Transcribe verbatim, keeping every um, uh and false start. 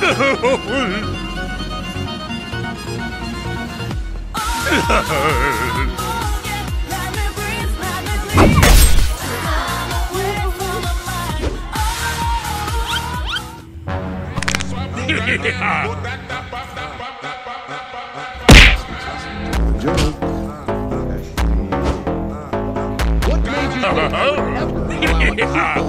What made you think I would ever allow a